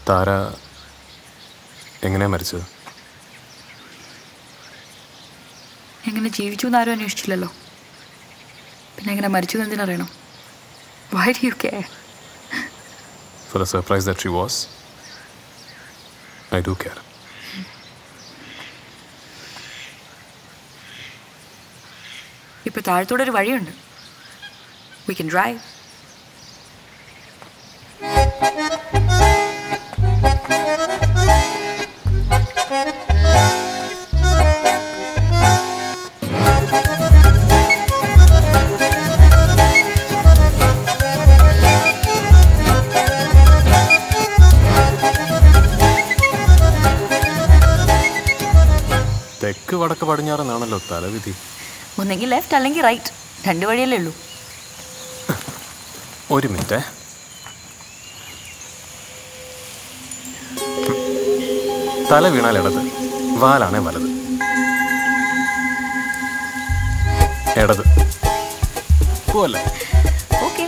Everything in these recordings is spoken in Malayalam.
താര എങ്ങനെയാ മരിച്ചത്? എങ്ങനെ ജീവിച്ചു എന്ന് ആരും അന്വേഷിച്ചില്ലല്ലോ. പിന്നെ എങ്ങനെ മരിച്ചു എന്ന് എന്തിനറിയണം? Why do you care? For the surprise that she was, I do care. ഇപ്പൊ താഴത്തോടെ ഒരു വഴിയുണ്ട്. We can drive. തെക്ക് വടക്ക് പടിഞ്ഞാറെന്നാണല്ലോ തലവിധി. ഒന്നെങ്കിൽ ലെഫ്റ്റ് അല്ലെങ്കിൽ റൈറ്റ്, 2 വഴിയല്ലേ ഉള്ളൂ. ഒരു മിനിറ്റ്. തല വീണാൽ ഇടത്, വാലാണേ വലത്. ഇടത് പോവല്ലേ? ഓക്കെ.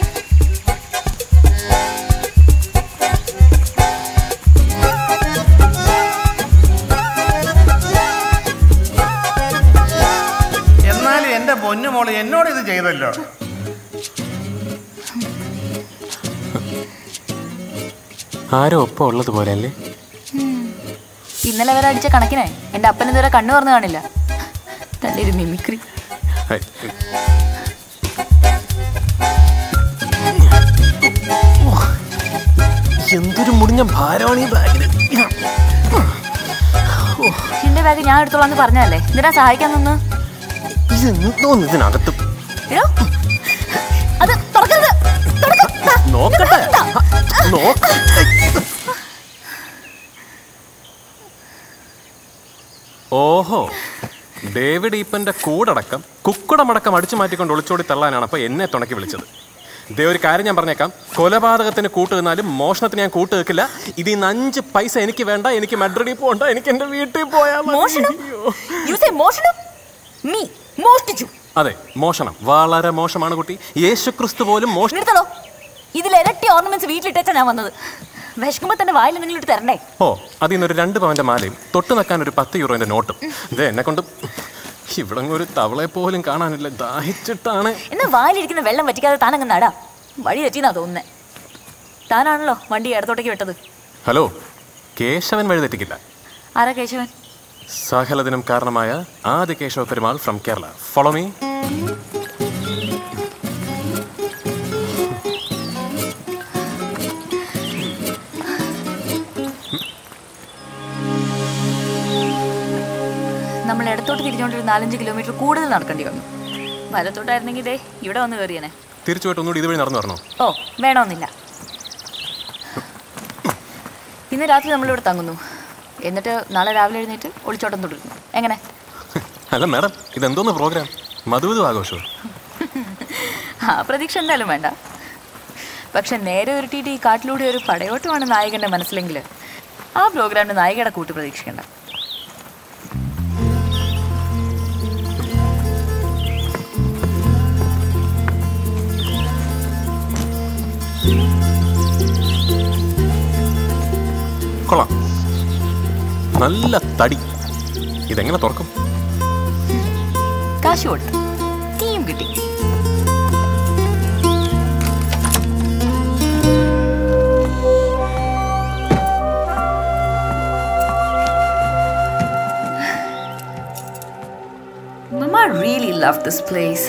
എന്നാലും എന്റെ പൊന്നുമോള് എന്നോട് ഇത് ചെയ്തല്ലോ. ആരോ ഒപ്പം ഉള്ളത് പോലെ അല്ലേ? ഇന്നലെ വരെ അടിച്ച കണക്കിനെ എൻ്റെ അപ്പൻ ഇതുവരെ കണ്ണു തുറന്നു കാണില്ല. തൻ്റെ ഒരു മിമിക്രി. എന്തൊരു മുടിഞ്ഞ ഭാരമാണ് ഈ ബാഗിന്. എൻ്റെ ബാഗ് ഞാൻ എടുത്തോളാന്ന് പറഞ്ഞല്ലേ, എന്തിനാ സഹായിക്കാൻ നിന്ന്? ഇതിനകത്ത് അത് തുറക്കരുത്. നോക്കട്ടെ. ഓഹോ, ഡേവിഡ് ഈപ്പന്റെ കൂടടക്കം കുക്കുടമടക്കം അടിച്ചു മാറ്റിക്കൊണ്ട് ഒളിച്ചോടി തള്ളാനാണ് അപ്പൊ എന്നെ തുണക്കി വിളിച്ചത്. ഇതേ ഒരു കാര്യം ഞാൻ പറഞ്ഞേക്കാം, കൊലപാതകത്തിന് കൂട്ട് നിന്നാലും മോഷണത്തിന് ഞാൻ കൂട്ട് വെക്കില്ല. ഇതിൽ നിന്ന് 5 പൈസ എനിക്ക് വേണ്ട. എനിക്ക് മഡ്രിഡിൽ പോകണ്ട, എനിക്ക് എന്റെ വീട്ടിൽ പോയാൽ. അതെ, മോഷണം വളരെ മോശമാണ് കുട്ടി. യേശുക്രിസ്തു പോലും മോഷണം. ഇതിൽ ഇരട്ടി ഓർണമെന്റ്സ് വീട്ടിലിട്ടാ ഞാൻ വന്നത്. വിശക്കുമ്പോ തന്നെ വായിൽ എന്തെങ്കിലും ഇട്ട് തരണ്ടേ? ഓ, അതിൽ നിന്നൊരു 2 പവന്റെ മാലയും തൊട്ട് നിൽക്കാൻ ഒരു 10 യൂറോന്റെ നോട്ടും. ഇത് എന്നെ കൊണ്ട് ഇവിടെ ഒരു തവളെ പോലും കാണാനില്ല. ദാഹിച്ചിട്ടാണ്. എന്നാ വായിലിരിക്കുന്ന വെള്ളം വറ്റിക്കാതെ താനങ്ങ് നടാ. വഴി തെറ്റിന്നാ തോന്നുന്നേ. താനാണല്ലോ വണ്ടി ഇടത്തോട്ടേക്ക് വിട്ടത്. ഹലോ, കേശവൻ വഴി തെറ്റിക്കില്ല. ആരാ കേശവൻ? സകലതിനും കാരണമായ ആദ്യ Keshava Perumal from Kerala. Follow me. നമ്മൾ ഇടത്തോട്ട് തിരിഞ്ഞുകൊണ്ട് 4-5 കിലോമീറ്റർ കൂടുതൽ നടക്കേണ്ടി വന്നു. വലത്തോട്ടായിരുന്നെങ്കിൽ ഇതേ ഇവിടെ വന്ന് കയറിയനെ. തിരിച്ചു പോയിട്ട് ഒന്നുകൂടി ഇതുവഴി നടന്നു വരണോ? ഓ, വേണമെന്നില്ല. ഇന്ന് രാത്രി നമ്മളിവിടെ തങ്ങുന്നു. എന്നിട്ട് നാളെ രാവിലെ എഴുന്നേറ്റ് ഒളിച്ചോട്ടം തുടരുന്നു. എങ്ങനെ? അല്ല മാഡം, ഇതെന്തോന്ന് പ്രോഗ്രാം? മധുവിധു ആഘോഷോ? ആ പ്രതീക്ഷ എന്തായാലും വേണ്ട. പക്ഷെ നേരെ ഉരുട്ടിയിട്ട് ഈ കാട്ടിലൂടെ ഒരു പടയോട്ടമാണ് നായകൻ്റെ മനസ്സിലെങ്കിൽ ആ പ്രോഗ്രാമിന് നായികയുടെ കൂട്ട് പ്രതീക്ഷിക്കേണ്ട. കൊള്ളാം, നല്ല തടി. ഇതെങ്ങനെ തുറക്കും? കാശ് കൊടുത്ത് തീയും കിട്ടി. Mama really loved this place.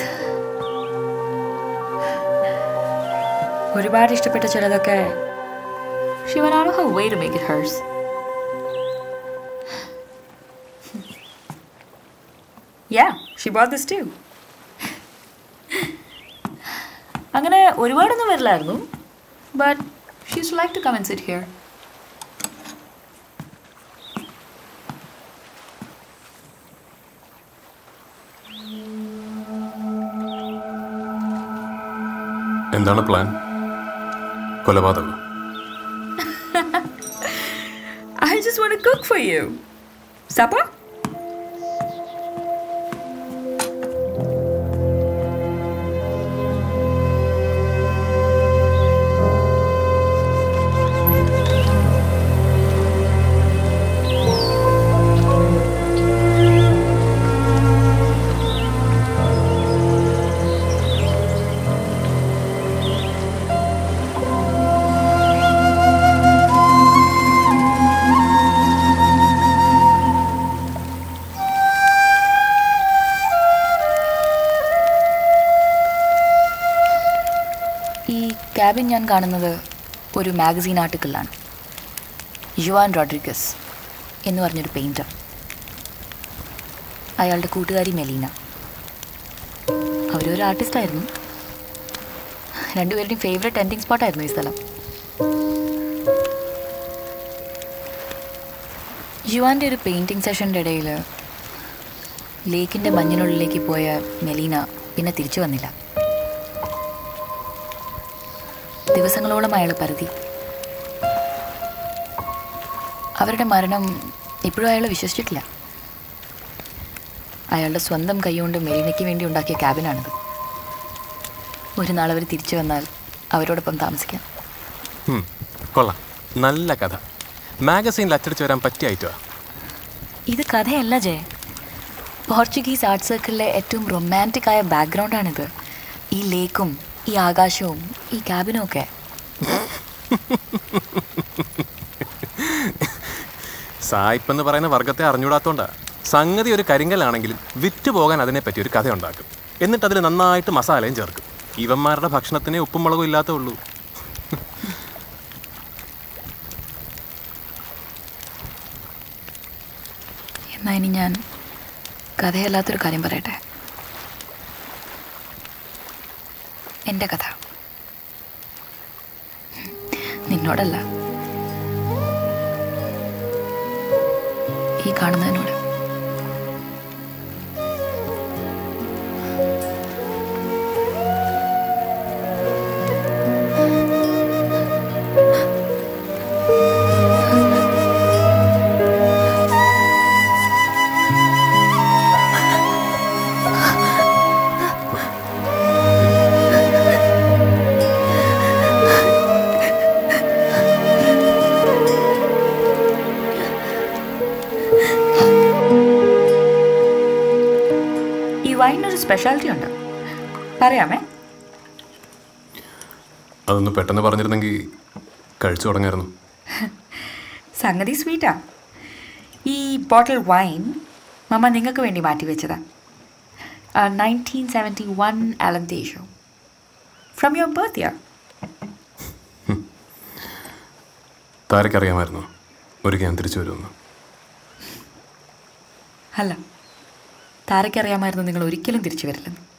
ഒരുപാട് ഇഷ്ടപ്പെട്ട ചിലതൊക്കെ she went out of her way to make it hers. Yeah, she bought this too. അങ്ങനെ ഒരുപാടൊന്നും വരില്ലായിരുന്നു, but she used to like to come and sit here. എന്താണ് പ്ലാൻ? കൊലപാതകം? I just want to cook for you. Supper? Cabin ഞാൻ കാണുന്നത് ഒരു മാഗസീൻ ആർട്ടിക്കിളിലാണ്. ജുവാൻ റോഡ്രിഗസ് എന്ന് പറഞ്ഞൊരു പെയിൻറ്റർ, അയാളുടെ കൂട്ടുകാരി മെലീന, അവരൊരു ആർട്ടിസ്റ്റായിരുന്നു. രണ്ടുപേരുടെയും ഫേവറേറ്റ് എൻഡിങ് സ്പോട്ടായിരുന്നു ഈ സ്ഥലം. ജുവാൻ്റെ ഒരു പെയിൻറ്റിങ് സെഷൻ്റെ ഇടയിൽ ലേക്കിൻ്റെ മഞ്ഞിനുള്ളിലേക്ക് പോയ മെലീന പിന്നെ തിരിച്ചു വന്നില്ല. ദിവസങ്ങളോളം അയാൾ പരതി. അവരുടെ മരണം ഇപ്പോഴും അയാൾ വിശ്വസിച്ചിട്ടില്ല. അയാളുടെ സ്വന്തം കൈകൊണ്ട് മെലീനയ്ക്ക് വേണ്ടി ഉണ്ടാക്കിയ ക്യാബിനാണിത്. ഒരു നാൾ അവർ തിരിച്ചു വന്നാൽ അവരോടൊപ്പം താമസിക്കാം. കൊള്ളാം, നല്ല കഥ. മാഗസീനിൽ അച്ചടിച്ച് വരാൻ പറ്റിയ ഐറ്റമാ. ഇത് കഥയല്ല ജയ, പോർച്ചുഗീസ് ആർട്ട് സർക്കിളിലെ ഏറ്റവും റൊമാൻറ്റിക് ആയ ബാക്ക്ഗ്രൗണ്ടാണിത്. ഈ ലേക്കും ഈ ആകാശവും ഈ ക്യാബിനും ഒക്കെ. സായിപ്പെന്ന് പറയുന്ന വർഗത്തെ അറിഞ്ഞൂടാത്തോണ്ടാ. സംഗതി ഒരു കരിങ്കലാണെങ്കിലും വിറ്റ് പോകാൻ അതിനെപ്പറ്റി ഒരു കഥ ഉണ്ടാക്കും. എന്നിട്ട് അതിൽ നന്നായിട്ട് മസാലയും ചേർക്കും. ഇവന്മാരുടെ ഭക്ഷണത്തിന് ഉപ്പും മുളകും ഇല്ലാത്തേ ഉള്ളൂ. എന്നാൽ ഇനി ഞാൻ കഥയല്ലാത്തൊരു കാര്യം പറയട്ടെ. എൻ്റെ കഥ നിന്നോടല്ല, ഈ കാണുന്നതിനോട്. വൈനൊരു സ്പെഷ്യാലിറ്റി ഉണ്ട്, പറയാമേ? അതൊന്ന് പെട്ടെന്ന് പറഞ്ഞിരുന്നെങ്കിൽ കഴിച്ചു തുടങ്ങായിരുന്നു. സംഗതി സ്വീറ്റാ. ഈ ബോട്ടിൽ വൈൻ മമ്മ നിങ്ങൾക്ക് വേണ്ടി മാറ്റി വെച്ചതാ. 1971 അലന്തേഷോ, ഫ്രം യുവർ ബർത്ത് ഇയർ. താരക്കറിയാമായിരുന്നു ഒരിക്കൽ ഞാൻ തിരിച്ചു വരുമെന്ന്? അല്ല, താരയ്ക്കറിയാമായിരുന്നു നിങ്ങൾ ഒരിക്കലും തിരിച്ചു വരില്ലെന്ന്.